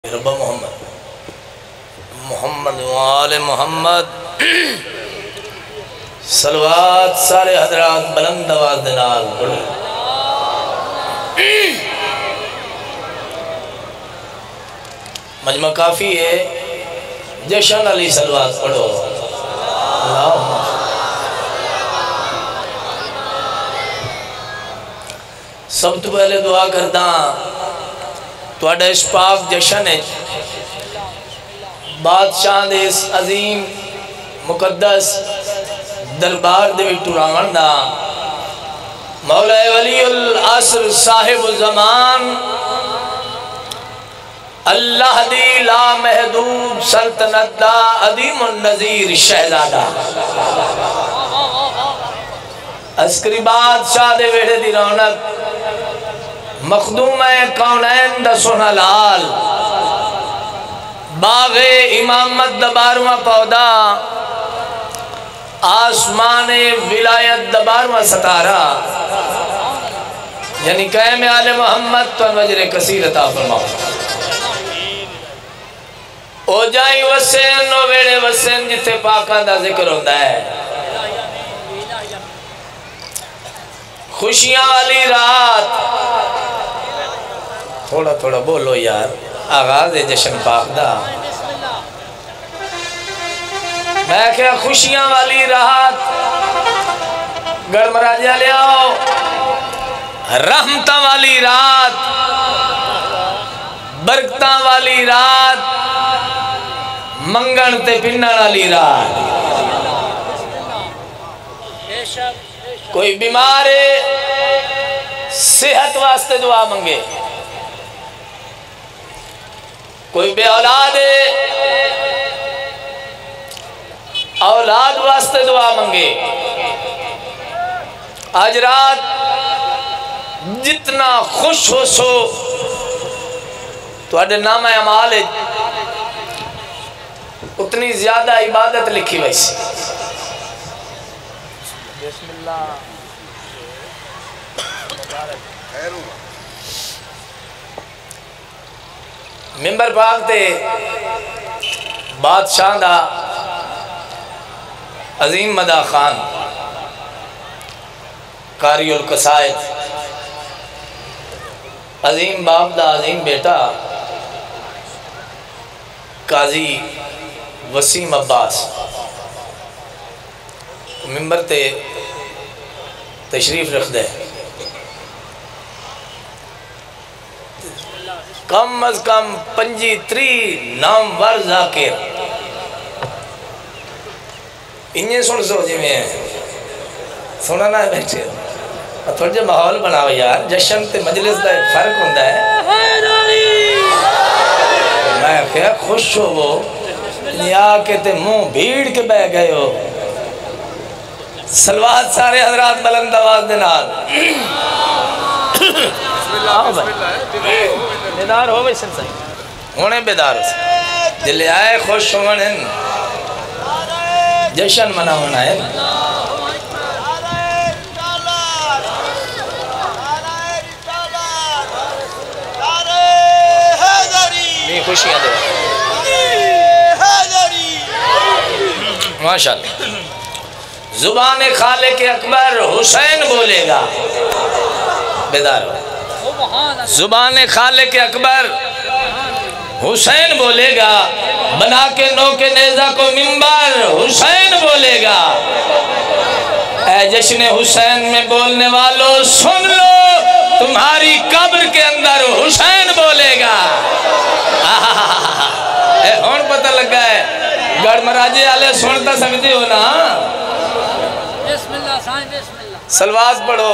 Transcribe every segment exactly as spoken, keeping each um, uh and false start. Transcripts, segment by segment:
रब्बा मोहम्मद मोहम्मद वाले मोहम्मद सलवात सारे हजरात बुलंद आवाज दे नाल पढ़ो। मजमा काफी है, जशन अली सलवात पढ़ो। सब तो पहले दुआ करदा तुहाडा इस पाक जशन है बादशाह दे इस अजीम मुकद्दस दरबार दे विच टुरावण दा मौला वलीउल असर साहिबुल ज़मान अल्लाह दी ला महदूद सल्तनत दा अदीमुन नज़ीर शहजादा अस्करी बादशाह दे वेड़े दी रौनक मखदूम कौनैन दा सोना लाल बागे इमामत दा बारवां पौधा आसमाने विलायत दा बारवां सितारा यानी क़याम आले मोहम्मद तो वजरे कसीर अता फरमाओ। ओ जाई वसेन ओ वेड़े वसेन जिथे पाकां दा जिक्र होंदा है। खुशियां वाली रात थोड़ा थोड़ा बोलो यार, आगाज है जश्न पाक दा। मैं क्या खुशियां वाली रात गड़मराजा ले आओ, रहमता वाली रात, बरकता वाली रात, मंगण ते पिन्नण वाली रात। कोई बीमार है सेहत वास्ते दुआ मंगे, कोई बे औलाद है औलाद वास्ते दुआ मंगे। आज रात जितना खुश हो सो तुहाडे नाम अमाल उतनी ज्यादा इबादत लिखी वैसी। मिंबर पाक ते बादशाह दा अजीम मदा खान कारियुल कसायद अजीम बाप दा अजीम बेटा काजी वसीम अब्बास मिंबर ते तशरीफ रख दे। कम अज कम पंजी त्री नाम वर जाकिर इन्हें सुन सो जिमें सुना ना बैठे थोड़ा जो माहौल बनाओ यार। जश्न ते मजलिस का एक फर्क होता है। मैं क्या खुश हो वो आके ते मुंह भीड़ के बह गए हो। सलवात सारे हजरात बुलंद आवाज दे नाल बेदार हो भाई सन सही होने बेदार हो जिले आए खुश होने जश्न मनाना है। खुशियां दे माशाअल्लाह। जुबान खाले के अकबर हुसैन बोलेगा बेदार हो। जुबान खाले के अकबर हुसैन बोलेगा, बना के नो के नेजा को मिंबर हुसैन बोलेगा। ऐ जश्न हुसैन में बोलने वालों सुन लो, तुम्हारी कब्र के अंदर हुसैन बोलेगा। ए हुन पता लगा है गड़मराजे वाले सुनता सकते हो ना। बिस्मिल्लाह साईं बिस्मिल्लाह सलवात पढ़ो।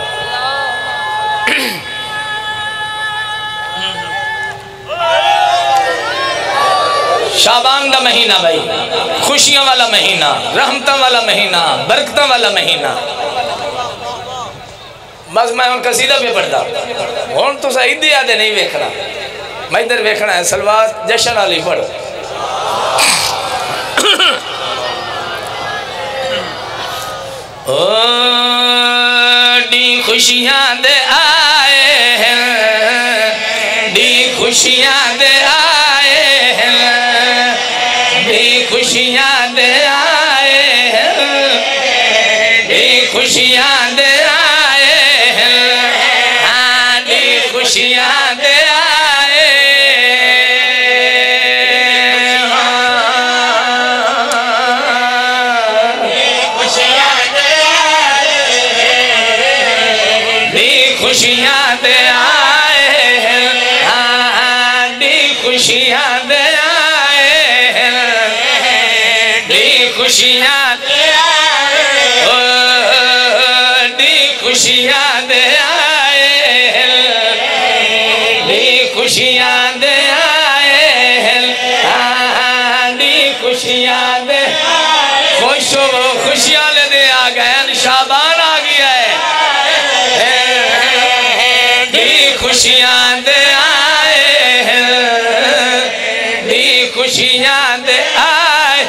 शाबान का महीना भाई, खुशियों वाला महीना, रहमतों वाला महीना, बरकतों वाला महीना। बस मैं उन कसीदा पे पढ़ता हूँ तो सही याद नहीं वेखना, मैं इधर वेखना है। सलवात जश्न वाली पढ़ो। ओ डी खुशियां दे आए हैं, डी खुशियां दे आए खुशियां दे आए दी खुशियां दे आए हाँ दी खुशियां दे आए खुशियां दे आए दी खुशियां दे आए हाँ दी खुशियां दे आए दी खुशियां दे आए दी खुशियां दे आए दी खुशियां दे आए हाँ दी खुशियां दे खुश हो खुशियां ले दे आ गए शाबान आ गया है दी खुशियां दे आए दी खुशियां दे आए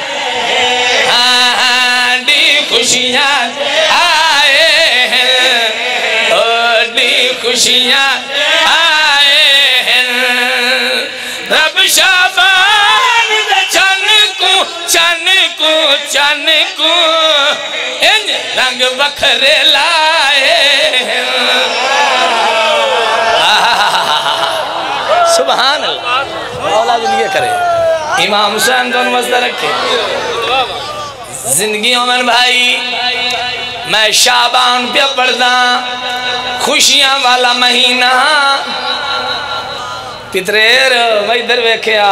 हाँ दी खुशियां आए ओ दी खुशियां आए रब शाबान चन को चन को चन को इन रंग बखरे लाए सुभान अल्लाह औलाद लिए करे इमाम हुसैन दोनों मस्ता रखे जिंदगी उमर भाई मैं शाबान पे पढ़दा खुशियां वाला महीना पितरेर वही इधर वेख्या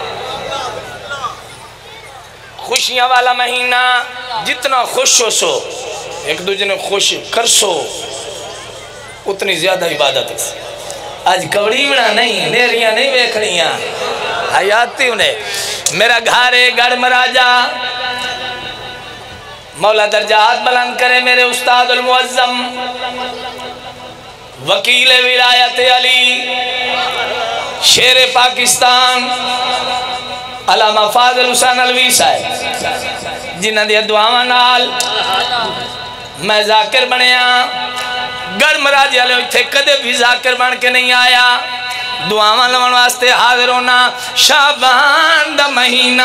खुशियां वाला महीना जितना खुश हो सो एक दूसरे ने खुश कर सो उतनी ज्यादा इबादत आज कवड़ी बना नहीं नेरियां नहीं वेखनियां हयाती उन्हें मेरा घर है गढ़ महाराजा मौला दर्जात बुलंद करे मेरे उस्ताद उल मुअज्जम वकील विलायत अली शेर पाकिस्तान अलामा फाजिल हुसैन अलवी साहब जिन्हां दी दुआवां नाल मैं जाकिर बनया गढ़ महाराज वाले इत्थे कदे भी जाकिर बन के नहीं आया दुआवां लवन वास्ते हाजिर होना शाबान दा महीना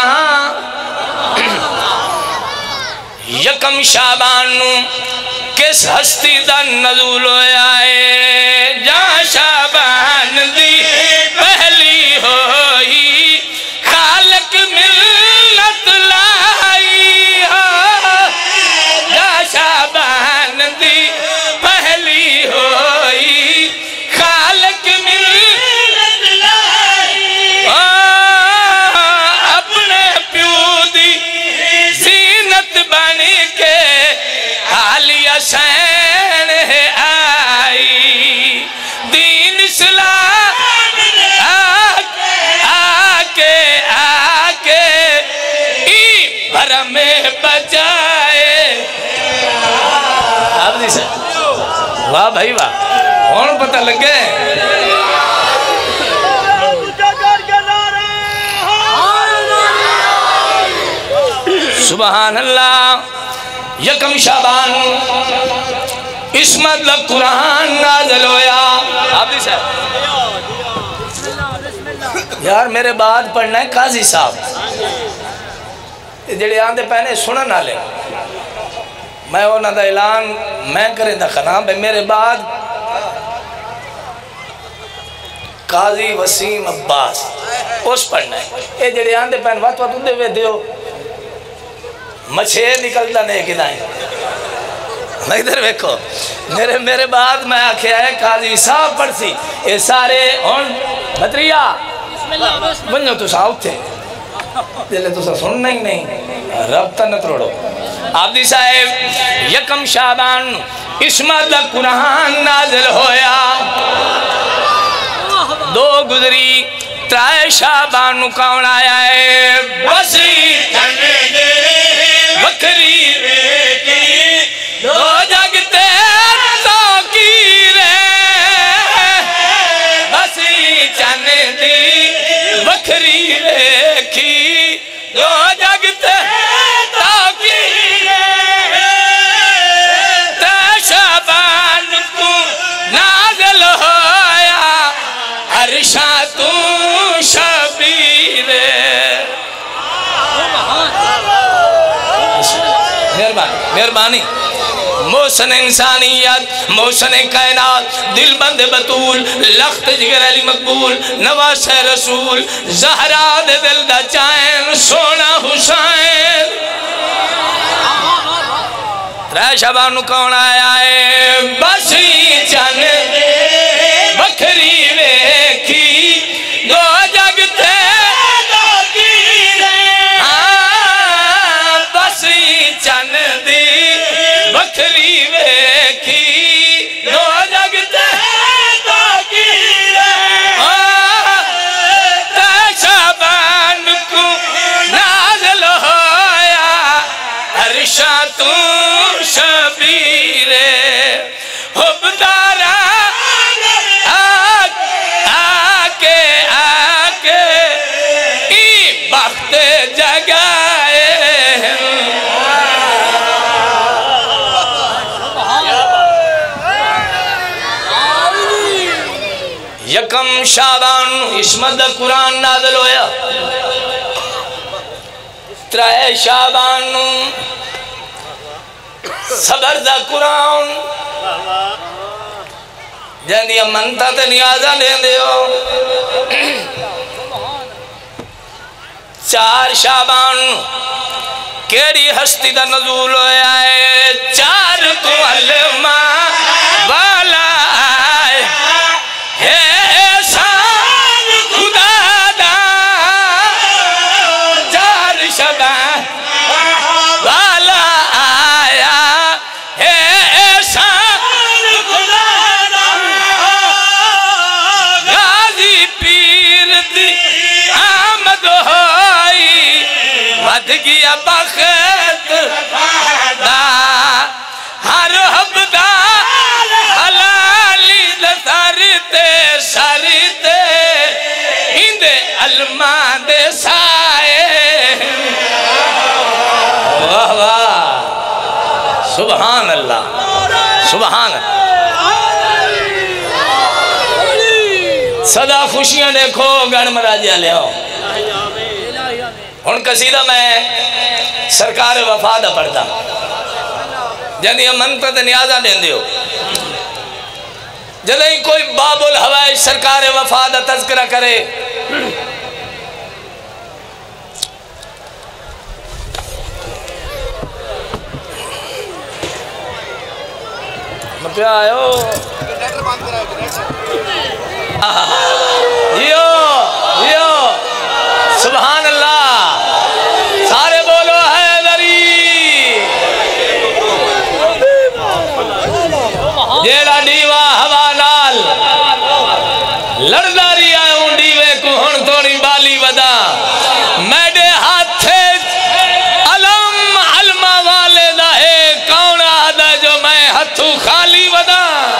यकम शाबान नू किस हस्ती दा नज़ूल होया है जा शाबान दी पहली होई खालक मिल्लत लाई हो जा शाबान दी पहली होई खालक मिल्लत लाई अपने प्यू दी जीनत बन के आलिया सैन आई दीन इस्लाम आके आके ई भरम में बचाए वाह भाई वाह कौन पता लगे सुभान अल्लाह यकम शाबान इसमत लग कुरान नाज़िल होया यार मेरे बाद पढ़ना है काजी साहब जेड़े आंदे पहने सुनन वाले मैं उन्होंने ऐलान मैं करें दखना भाई मेरे बाद काजी वसीम अब्बास उस पढ़ना है ये जेड़े आंदे पहन वत वत उदे वे दियो मछे निकलता नहीं कि नहीं इधर देखो मेरे मेरे बाद मैं आख्या है काजी साहब पढ़सी ये सारे हुन बतरिया बनो तुसा उठे दिले तुसा सुनना ही नहीं रब्ता न तोड़ो आबदी साहब यकम शाबान इसमत कुरान नाज़िल होया दो गुजरी त्राए शाबान कौन आया है बसी बकरी बेटी दो जगते तो की रे बसी चन दी बकरी रेखी दो जगते तो की रे शाबान को नाज़िल होया अरशा तू शबीर मेहरबानी। मोहसन इंसानियत, मोहसन कायनात, दिलबंद बतूल, लख्त जिगर अली मकबूल, नवास रसूल, ज़हरा दे दिल दा चैन, सोना हुसैन। त्रै शबान कौन आया है? बसी चन बखरी वेखी दो जगते बसी चन दी बखरी वेखी दो जगते शबान को नाज़िल होया हर्षा तू शबीरे हुबदारा आके आके ई वक्त जगाए। यकम शाबान इसमत कुरान नाज़िल होया। त्रै शाबान सबर दा कुरान जंदिया मनता ते नियाजा लेंदे हो। चार शाबान केड़ी हस्ती दा नज़ूल होया है? चार को अलमा वाला है एहसान खुदा दा। चार शाबान वाला आया है एहसान खुदा दा। गाजी पीर दी आमद होई वध गया बख्त दा। हर हबदा हलाली दसरते सरते इंदे अलमा दे साए। वाह वाह सुभान अल्लाह सुभान अल्लाह। सदा खुशियां देखो गण मराजिया ले आओ। हुण कसीदा मैं सरकार वफा दा पढ़दा जंदिया मनता ते नियाजा देंदे हो। जदई कोई बाबुल हवाई सरकार वफा दा तज़किरा करे आयो यो यो सुभान अल्लाह। सारे बोलो हैदरी। जेड़ा डीवा हवा नाल लड़दारी आऊं डीवे को हुण थोड़ी बाली वदा। मेरे हाथे अलम अलमा वाले दा है कौन आदा जो मैं हथू खाली वदा।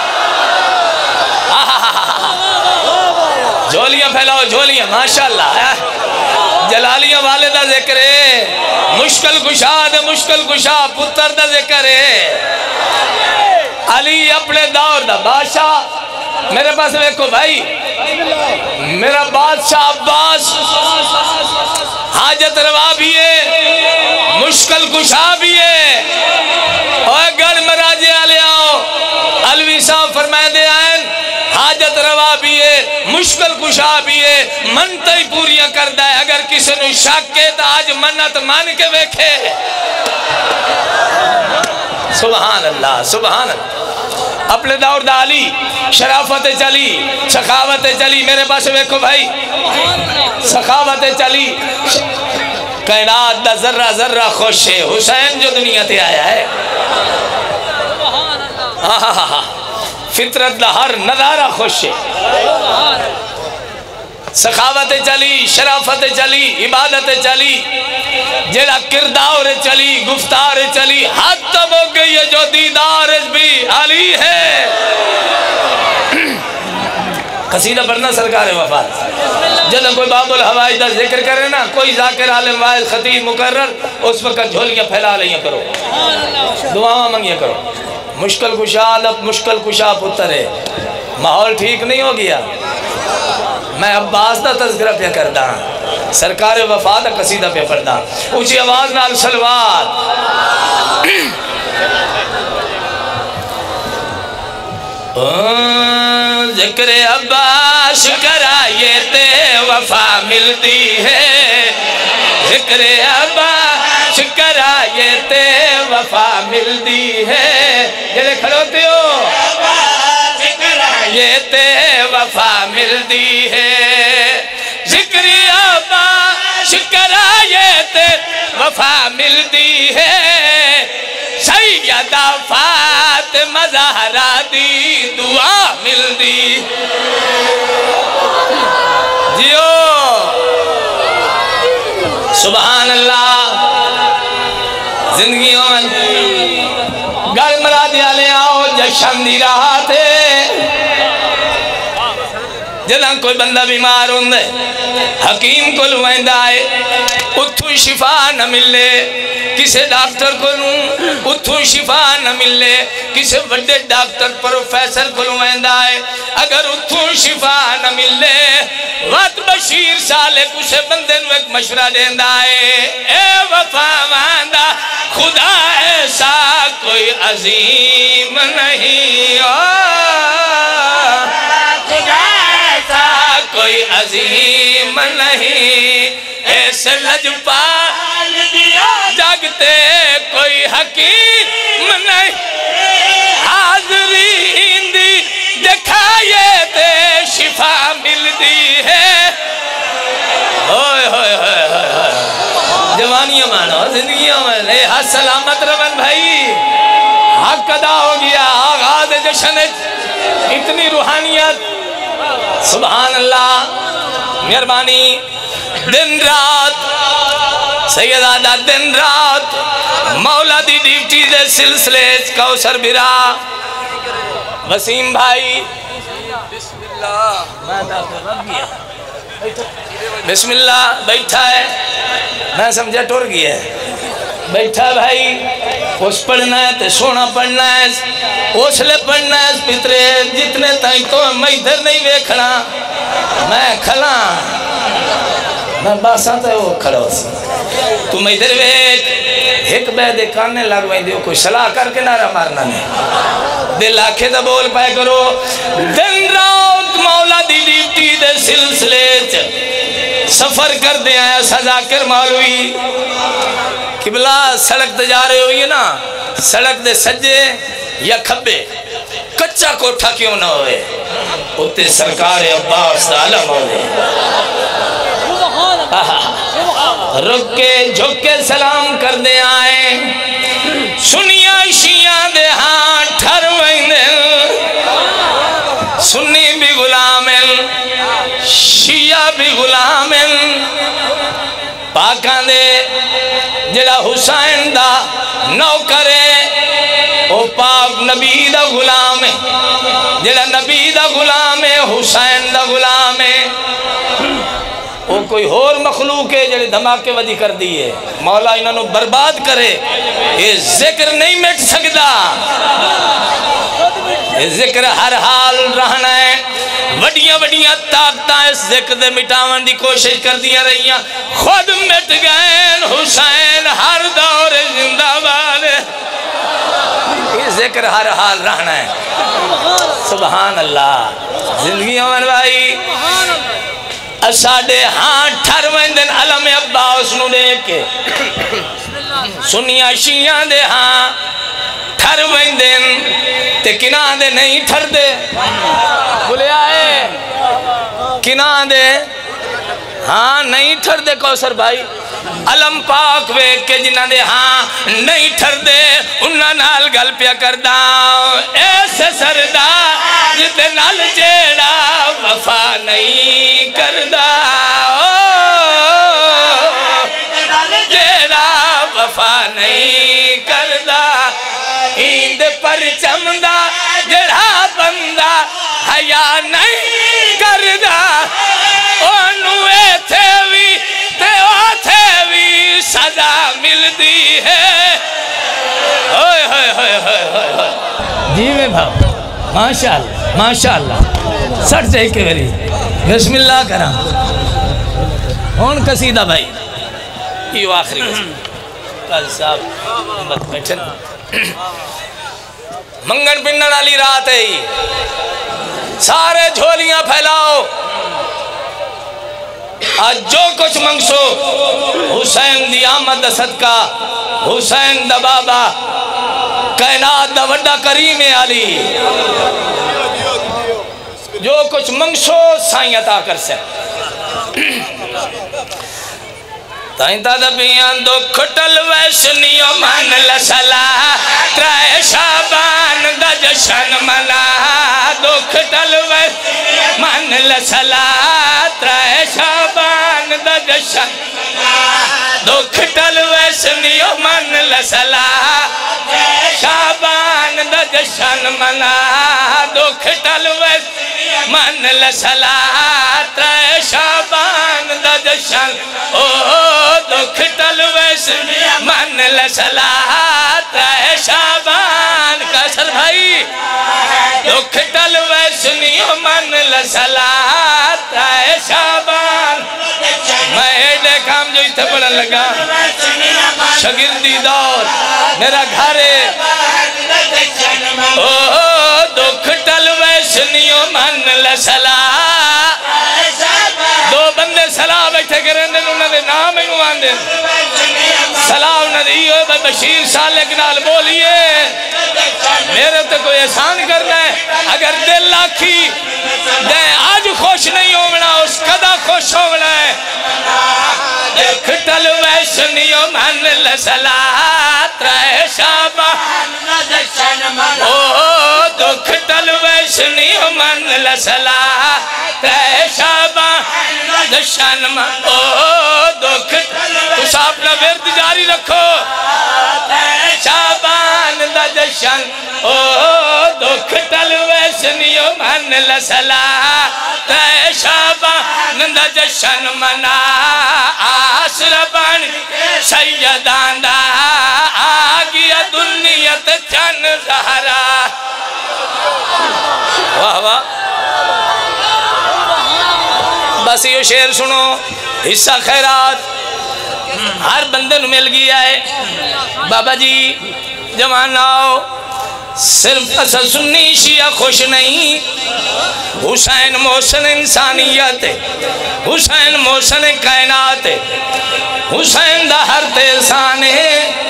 झोलियां फैलाओ झोलियां माशाअल्लाह। जलालियां वाले दा जिक्र है। मुश्किल कुशा दे मुश्किल कुशा पुत्र दा जिक्र है। अली अपने दौर दा बादशाह। मेरे पास देखो भाई मेरा बादशाह अब्बास हाजत रवा भी है मुश्किल कुशा भी है। और गढ़ मराजे आले आओ अलवी साहब फरमाए दे आए हाजत रवा भी है मुश्किल कुशा भी है मनता ही पूरियां करता है। अगर किसी ने शक है तो आज मन्नत मान के वेखे। सुभान अल्लाह सुभान अल्लाह। अपने दौर दा अली शराफत चली सखावत चली। मेरे पास वेखो भाई सखावत चली कायनात दा जर्रा जर्रा खुश है। हुसैन जो दुनिया ते आया है फितरत दा हर नजारा खुश है। सखावत चली शराफत चली इबादत चली जेड़ा किरदार चली गुफ्तार चली हद तब हो गई है जो दीदार भी अली है। कसीदा पढ़ना सरकार वफात जब कोई बाबुल हवाई का जिक्र करे ना कोई जाकिर आलिम वाइज खतीब मुकर्रर उस वक्त झोलियां फैला लिया करो दुआवां मंगिया करो। मुश्किल कुशा लब मुश्किल कुशा पुत्र है माहौल ठीक नहीं हो गया। मैं अब्बास का तज़किरा पे करदा, सरकार वफा का कसीदा पे पढ़दा, ऊंची आवाज नाल सलवात। ज़िक्र अब्बास कराए ते वफा मिलती है, ज़िक्र अब्बास कराए ते वफा मिलती है। जेड़े खड़ोते हो ये ते वफा मिलती है, ज़िक्र अब्बास कराए ते वफा मिलती है। सैयदा फातिमा ज़हरा दी दुआ मिलती जियो। सुभान अल्लाह। जिंदगियों में गल मरा दिया ले आओ जशन दी रात जदा कोई बंदा बीमार होंगे हकीम को लुआंदा है उथों शिफा न मिले, किसी डॉक्टर को उथों शिफा न मिले, किसी बड़े डॉक्टर प्रोफेसर को लुआंदा है अगर उथों शिफा न मिले वत बशीर साले कुछ बंदे नु एक मशवरा देंदा है ए वफावांदा खुदा ऐसा कोई अजीम नहीं, ओ खुदा ऐसा कोई अजीम नहीं, ऐसे लजपाल दिया जगते कोई हकीम नहीं, हाजरी हिंदी दिखाए ते शिफा मिलती है। होय होय होय होय जवानियां मानो जिंदगियों में ले हाथ सलामत रवन भाई। हक अदा हो गया आगाज जश्न, इतनी रूहानियत। सुभान अल्लाह। मेहरबानी। दिन रात सैयदा दिन रात मौला दी ड्यूटी दे सिलसिले कौसर बिरा वसीम भाई बिस्मिल्लाह बैठा है, मैं समझा टुर गया है। बैठा भाई उस पढ़ना है तो सोना पढ़ना है, उसले पढ़ना है पितरे जितने ताई तो मैं इधर नहीं वेखना, मैं खला मैं बासा तो वो खड़ा तू मैं इधर वेख एक बे दे काने लग वही दियो कोई सलाह करके नारा मारना नहीं, दिल आखे तो बोल पाए करो। दिन रात मौला दी ड्यूटी दे सिलसिले च सफर कर दे आया सजाकिर मौलवी किबला सड़क ते जा रहे हो ये ना, सड़क दे सज्जे या खब्बे कच्चा कोठा क्यों ना होए उत्ते सरकार अब्बास दा आलम होवे, रुक के झुक के सलाम कर दे आए। सुनिया शिया दे हाथ ठर वंदे, सुन्नी भी गुलाम शिया भी गुलाम पाकां दे जेड़ा हुसैन दा नौकर है ओ पाक नबी दा गुलाम है, जेड़ा नबी दा गुलाम है हुसैन दा गुलाम है। वो कोई होर मखलूक है जेड़े धमाके वदी कर दी है, मौला इन्होंने बर्बाद करे, ये जिक्र नहीं मिट सकता, ये जिक्र हर हाल रहना है। वडिया वडिया ताकत इस जिक्र दे मिटावन की कोशिश कर दिया रही, खुद मिट गए हुसैन हर दौर जिंदाबाद, ये जिक्र हर हाल रहना है। सुभान अल्लाह। जिंदगी अमन भाई साढ़े हाँ ठर दिन अलम अब्बास नू देख के सुनिया शिया दे हाँ ठर दिन ते किना दे नहीं ठरदे बोले आए किना दे हाँ नहीं ठरदे कौसर भाई अलम पाक वेख के जिन्हां दे हाँ नहीं ठरदे उन्हां नाल गल पिया करदा ऐसे सरदार दे नाल जेड़ा वफा नहीं करदा जेड़ा वफा नहीं करदा इंद परचम दा जेड़ा बंदा हया नहीं करदा ओनू इत्थे भी ते ओथे भी सजा मिलदी है। होय होय होय होय होय जी में भाव माशाअल्लाह माशाअल्लाह सट जाए के मेरी बिस्मिल्लाह करा कौन कसीदा भाई ये आखिरी काजी साहब मत बैठन मंगन पिंडन वाली रात है सारे झोलियां फैलाओ आज जो कुछ मंगसो हुसैन दी आमद सदका हुसैन दा बाबा कायनात दा वड्डा करीम अली जो कुछ मंगसो साईं अता कर से ताई दादा बियां दुख टल वैसनियो मन लसला त्राए शाबान दा जशन मना दुख टल वैस मन लसला त्राए शाबान दा जशन दुख टल वैसनियो मन लसला शाबान दा जशन मना दुख टल वैस मन लसला त्राए शाबान दा जशन ओ दुख टल वैस मन लसला त्राए शाबान कसर भाई दुख टल वैसनियो मन लसला त्राए शाबान मैं एडे काम जो इतने पढ़न लगा शगिर्दी दौर मेरा घर ओ दुख टल वैसनियो मन लसला दो बंदे सलाह बैठे करें उन्होंने नाम ही आंदे सलाह उन्होंने बशीर साले के नाल बोलिए मेरे तो कोई एहसान करना है अगर दिल आखी दे आज खुश नहीं होना उस कदा खुश होना है दुख टल वैसनियो मन लसला त्राए शाबान ओ दुख टल वैसनियो मन लसला त्राए शाबान जशन ओ दुख तुस अपना विरद जारी रखो शाबान दा जशन ओ दुख टल वैसनियो मन लसला त्राए शाबान दा जशन मना आसरा बन सैयदां दा आ गया दुनियत चन ज़हरा वाह वाह बस यो शेर सुनो हिस्सा खैरात हर बंदे नूं मिल गया है बाबा जी जवान आओ सिर्फ असल सुन्नी शिया खुश नहीं हुसैन मोहसन इंसानियत हुसैन मोहसन कायनात हुसैन दा हर तेसान है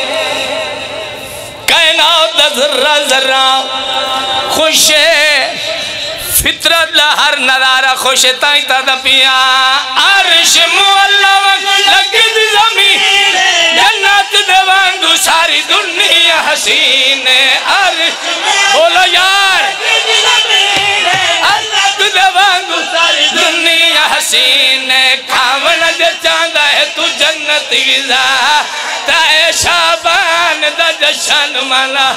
कायनात दा जर्रा जर्रा खुश है फितरत दा हर नजारा खुश ताई ता पिया अर्श मुअल्ला लगिद ज़मीन जन्नत दे वांगू सारी दुनिया हसीन अर्श बोलो यार जन्नत दे वांगू सारी दुनिया हसीन खावन दे चांदा है तू जन्नत विजा ताए शाबान दा जशन मना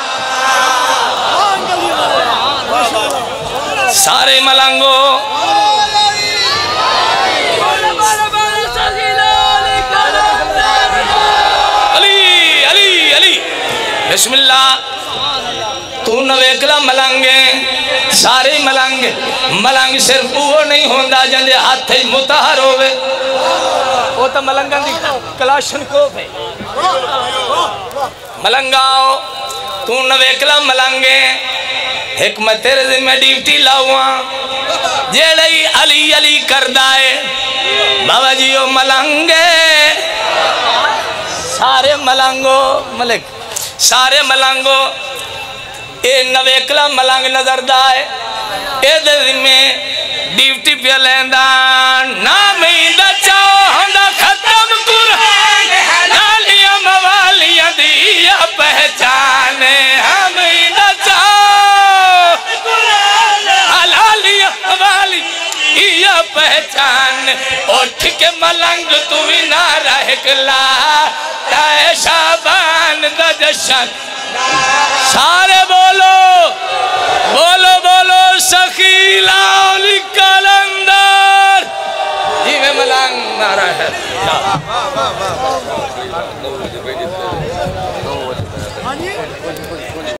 सारे मलंगो अली अली अली बिस्मिल्लाह तू नवेकला मलंगे सारे मलंग मलंग सिर्फ वो नहीं होंदा जिंदे हाथ मुताहर होवे वो तो मलंगा दी कलाशन कोफ है मलंगाओ तू नवेकला मलंगे एक मैं तेरे जिम्मे ड्यूटी लाऊआ जेड़ई अली अली करदा है बाबा जी ओ मलंगे सारे मलंगो मलिक सारे मलंगो ए नवेकला मलंग नजरदा है ए दे जिम्मे ड्यूटी पे लेंदा नाम इंदा चाहंदा खत्म कुरान नालियां मवालियां दी पहचान हम इंदा पहचान उठ के मलंग तू भी ना रह गला ताए शाबान दा जशन सारे बोलो